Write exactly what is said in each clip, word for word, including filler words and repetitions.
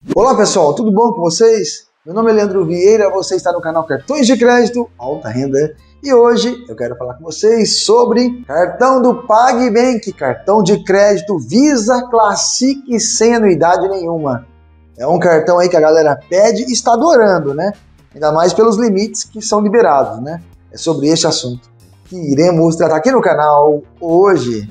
Olá pessoal, tudo bom com vocês? Meu nome é Leandro Vieira, você está no canal Cartões de Crédito Alta Renda e hoje eu quero falar com vocês sobre cartão do PagBank, cartão de crédito Visa Classic sem anuidade nenhuma. É um cartão aí que a galera pede e está adorando, né? Ainda mais pelos limites que são liberados, né? É sobre este assunto que iremos tratar aqui no canal hoje.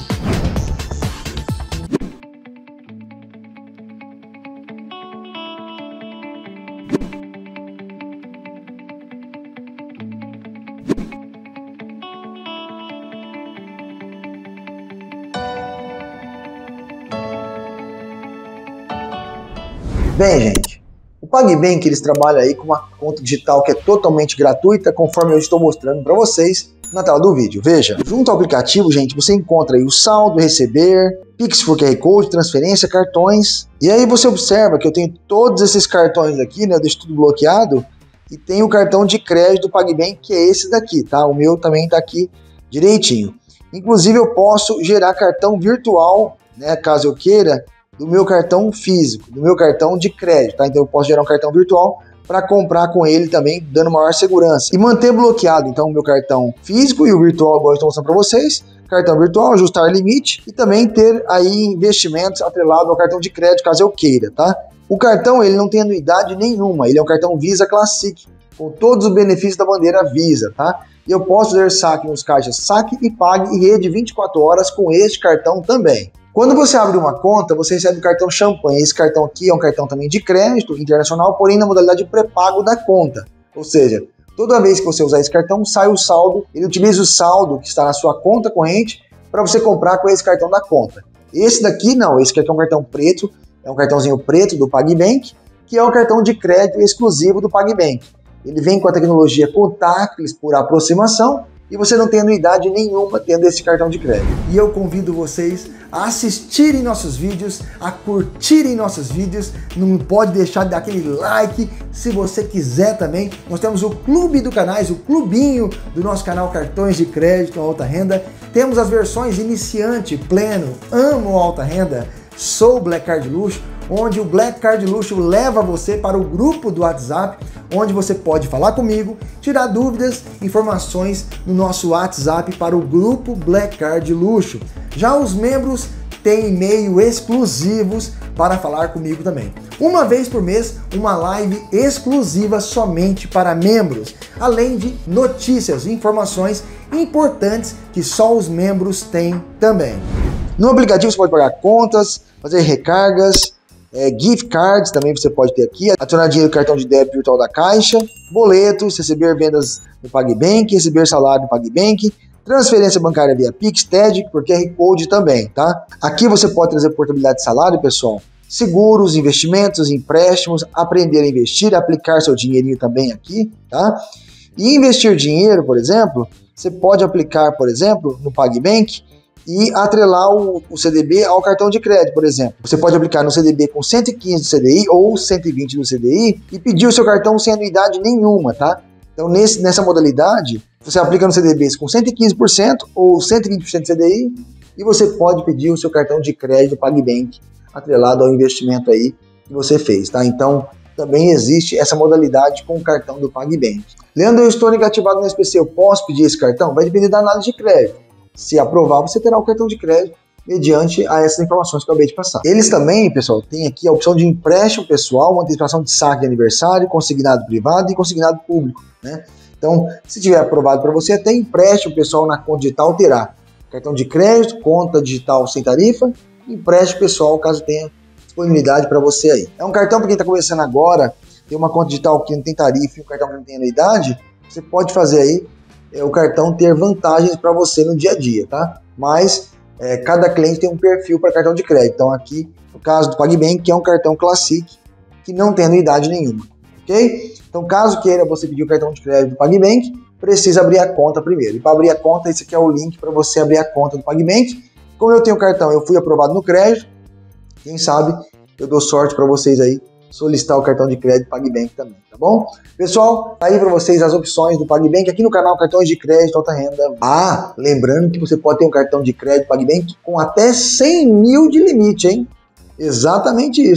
Bem, gente, o PagBank eles trabalham aí com uma conta digital que é totalmente gratuita, conforme eu estou mostrando para vocês na tela do vídeo. Veja, junto ao aplicativo, gente, você encontra aí o saldo, receber, Pix por Q R Code, transferência, cartões. E aí você observa que eu tenho todos esses cartões aqui, né? Eu deixo tudo bloqueado. E tem o cartão de crédito do PagBank, que é esse daqui, tá? O meu também tá aqui direitinho. Inclusive eu posso gerar cartão virtual, né? Caso eu queira, do meu cartão físico, do meu cartão de crédito, tá? Então eu posso gerar um cartão virtual para comprar com ele também, dando maior segurança. E manter bloqueado, então, o meu cartão físico e o virtual, agora eu estou mostrando para vocês. Cartão virtual, ajustar limite e também ter aí investimentos atrelados ao cartão de crédito, caso eu queira, tá? O cartão, ele não tem anuidade nenhuma, ele é um cartão Visa Classic, com todos os benefícios da bandeira Visa, tá? E eu posso fazer saque nos caixas Saque e Pague e Rede vinte e quatro horas com este cartão também. Quando você abre uma conta, você recebe o cartão Champanhe. Esse cartão aqui é um cartão também de crédito internacional, porém na modalidade pré-pago da conta. Ou seja, toda vez que você usar esse cartão, sai o saldo, ele utiliza o saldo que está na sua conta corrente para você comprar com esse cartão da conta. Esse daqui não, esse aqui é um cartão preto, é um cartãozinho preto do PagBank, que é o cartão de crédito exclusivo do PagBank. Ele vem com a tecnologia contactless por aproximação, e você não tem anuidade nenhuma tendo esse cartão de crédito. E eu convido vocês a assistirem nossos vídeos, a curtirem nossos vídeos, não pode deixar de dar aquele like, se você quiser também. Nós temos o clube do canais, o clubinho do nosso canal Cartões de Crédito Alta Renda. Temos as versões iniciante, pleno, amo alta renda, sou Black Card Luxo, onde o Black Card Luxo leva você para o grupo do WhatsApp, onde você pode falar comigo, tirar dúvidas, informações no nosso WhatsApp para o grupo Black Card Luxo. Já os membros têm e-mail exclusivos para falar comigo também. Uma vez por mês, uma live exclusiva somente para membros, além de notícias e informações importantes que só os membros têm também. No aplicativo você pode pagar contas, fazer recargas, É, gift cards também você pode ter aqui, adicionar dinheiro no cartão de débito virtual da Caixa, boletos, receber vendas no PagBank, receber salário no PagBank, transferência bancária via Pix, T E D, por Q R Code também, tá? Aqui você pode trazer portabilidade de salário, pessoal, seguros, investimentos, empréstimos, aprender a investir, aplicar seu dinheirinho também aqui, tá? E investir dinheiro, por exemplo, você pode aplicar, por exemplo, no PagBank, e atrelar o, o C D B ao cartão de crédito, por exemplo. Você pode aplicar no C D B com cento e quinze do C D I ou cento e vinte do C D I e pedir o seu cartão sem anuidade nenhuma, tá? Então, nesse, nessa modalidade, você aplica no C D B com cento e quinze por cento ou cento e vinte por cento do C D I e você pode pedir o seu cartão de crédito PagBank atrelado ao investimento aí que você fez, tá? Então, também existe essa modalidade com o cartão do PagBank. Leandro, eu estou negativado no S P C, eu posso pedir esse cartão? Vai depender da análise de crédito. Se aprovar, você terá o cartão de crédito mediante a essas informações que eu acabei de passar. Eles também, pessoal, têm aqui a opção de empréstimo pessoal, uma antecipação de saque de aniversário, consignado privado e consignado público, né? Então, se tiver aprovado para você, até empréstimo pessoal na conta digital terá. Cartão de crédito, conta digital sem tarifa, empréstimo pessoal, caso tenha disponibilidade para você aí. É um cartão para quem está começando agora, tem uma conta digital que não tem tarifa e um cartão que não tem anuidade, você pode fazer aí é, o cartão ter vantagens para você no dia a dia, tá? Mas é, cada cliente tem um perfil para cartão de crédito. Então aqui, no caso do PagBank, que é um cartão Classic, que não tem anuidade nenhuma, ok? Então caso queira você pedir o cartão de crédito do PagBank, precisa abrir a conta primeiro. E para abrir a conta, esse aqui é o link para você abrir a conta do PagBank. Como eu tenho cartão, eu fui aprovado no crédito, quem sabe eu dou sorte para vocês aí solicitar o cartão de crédito PagBank também, tá bom? Pessoal, tá aí para vocês as opções do PagBank aqui no canal Cartões de Crédito Alta Renda. Ah, lembrando que você pode ter um cartão de crédito PagBank com até cem mil de limite, hein? Exatamente isso.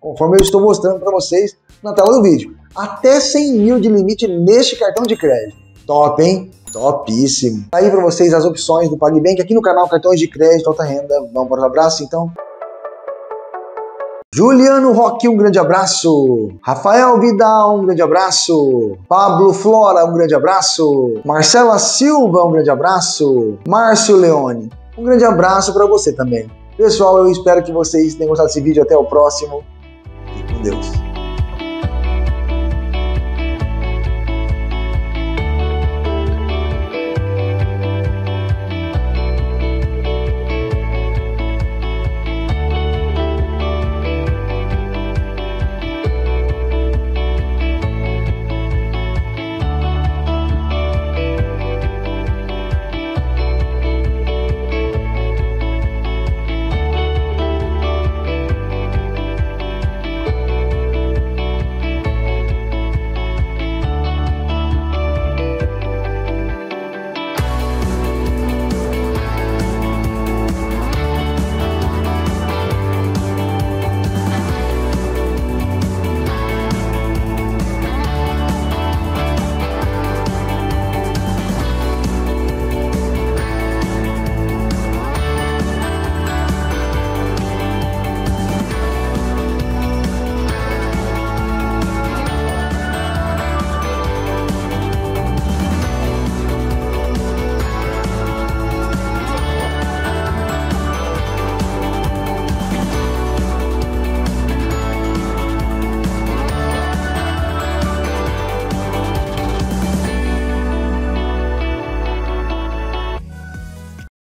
conforme eu estou mostrando para vocês na tela do vídeo. Até cem mil de limite neste cartão de crédito. Top, hein? Topíssimo. Aí para vocês as opções do PagBank aqui no canal Cartões de Crédito Alta Renda. Vamos para os abraços, então. Juliano Roque, um grande abraço. Rafael Vidal, um grande abraço. Pablo Flora, um grande abraço. Marcela Silva, um grande abraço. Márcio Leone, um grande abraço para você também. Pessoal, eu espero que vocês tenham gostado desse vídeo. Até o próximo. Fique com Deus.